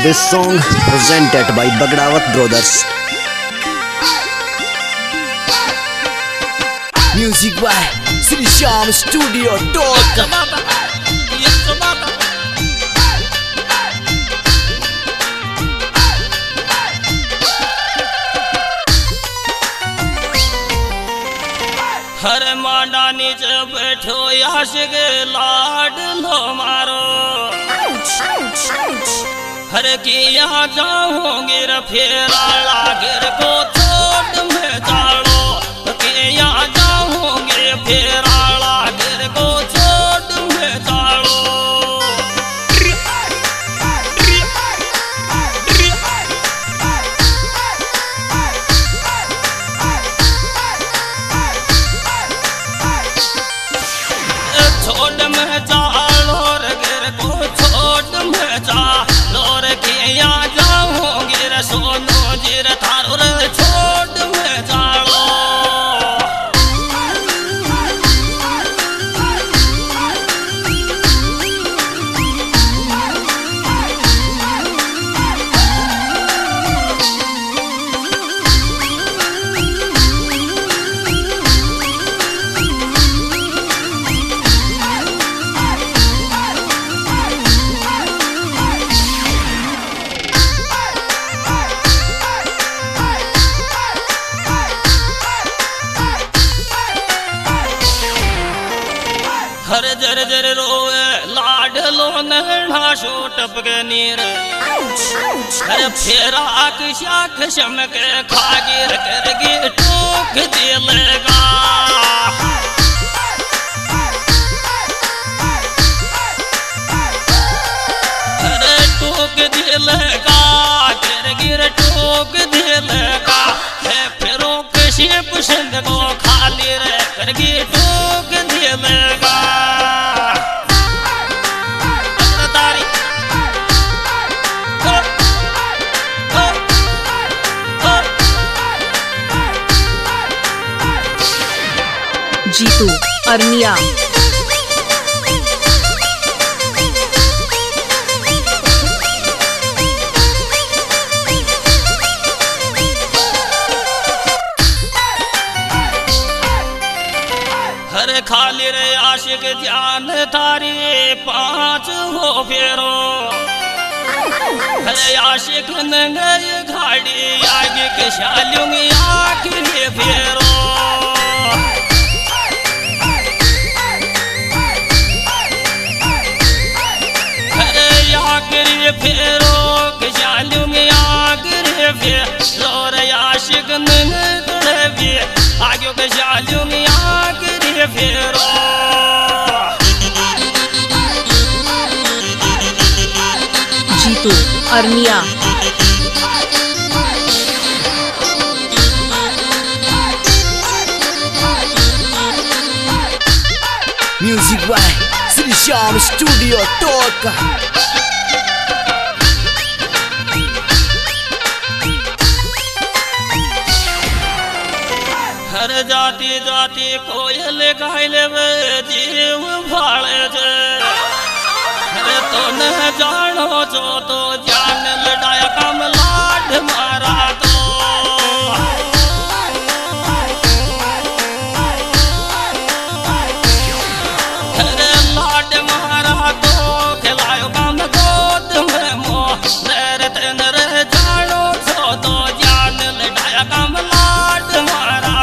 This song presented by Bagdawat Brothers. Music by Sri Shyam Studio Talk. हर मांडा नीचे बैठो याशिक लाड लो मारो हर की यहाँ जाओगे फेरा लागर को छोड़ में जाड़ो के यहाँ जाओगे फेरा लागर को छोड़ में जाड़ो छोड़ में जाड़ो गर को छोड़ में जाड़ो के यहाँ जाओगे सोनो जीर थारो छोड़ में जाड़ो हर जर जर रोए लाड लो नैना शो टपके नीर हर फेरा आख शमक खागिर करगे टोक दिलगा हर टोक दिलगा गिर टोक दिलगा फेरो कशी पसंद को खाली रे करगे टोक दिलगा जीतू अरनिया हर खाली रे आशिक ध्यान तारी पांच हो फेरो हर आशिक नंगे घाड़ी आगे के शालियों में आखिरी फेरो आखिरी फेरो के शालियों में आखिरी फेरो रे आशिक नंगे आगे के शालियों में आखिरी फेरो Jitu Arniya Music by Sri Shyam Studio Talk. हर जाति जाति कोयल गाइले जीव भाड़े जे हर तो न जानो जो तो जान लड़ाया कम लाड मारा तो हर लाड मारा तो खिलायो कम गोद में मोह नर जानो जो तो जान लड़ाया कम लाड मारा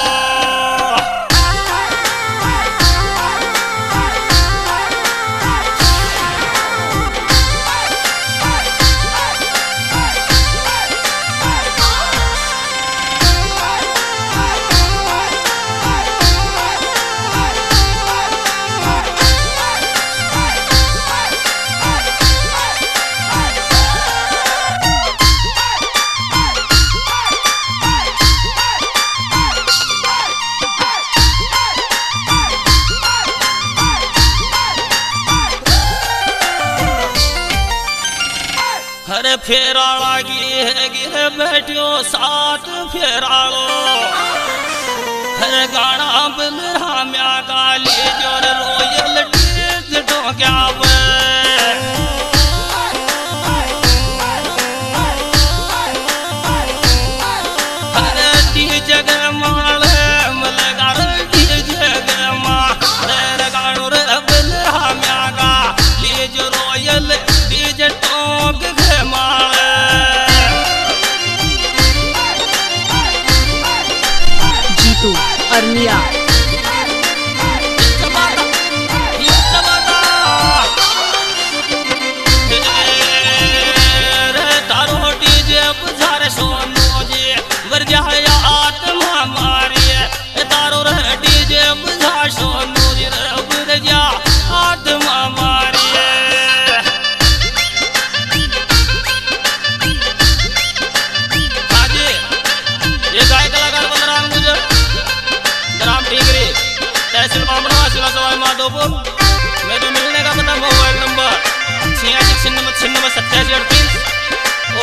हर फेराड़ा गिर बैठो साथ फेराड़ो हर गाना बलरा म्या गाली जोर रोयल डीज डोक्या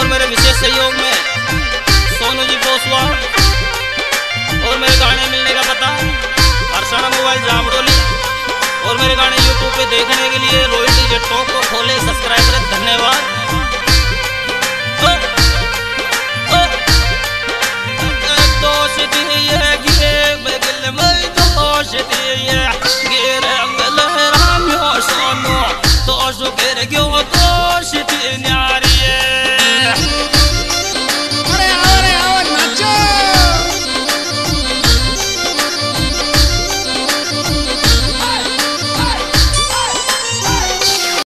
और मेरे विशेष सहयोग में सोनू जी पोसवा। और मेरे गाने मिलने का पता अर्चना मोबाइल जामडोली। और मेरे गाने यूट्यूब पे देखने के लिए रॉयल डीजे टॉप को खोले, सब्सक्राइब करें। धन्यवाद।